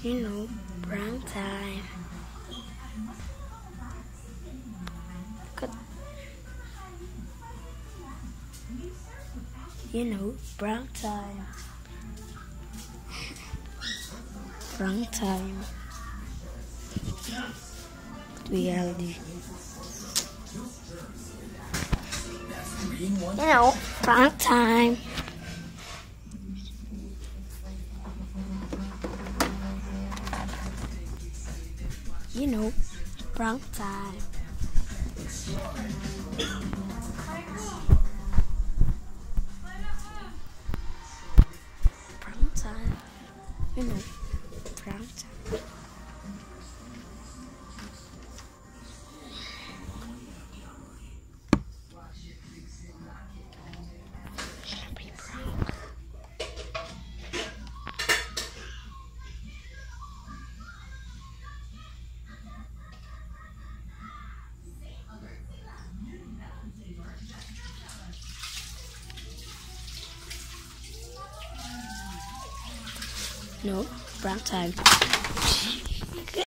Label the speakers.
Speaker 1: Brown time. Good. Brown time. Brown time. Reality. Brown time. Brown time. Brown time. Brown time. Happy brown. Brown time.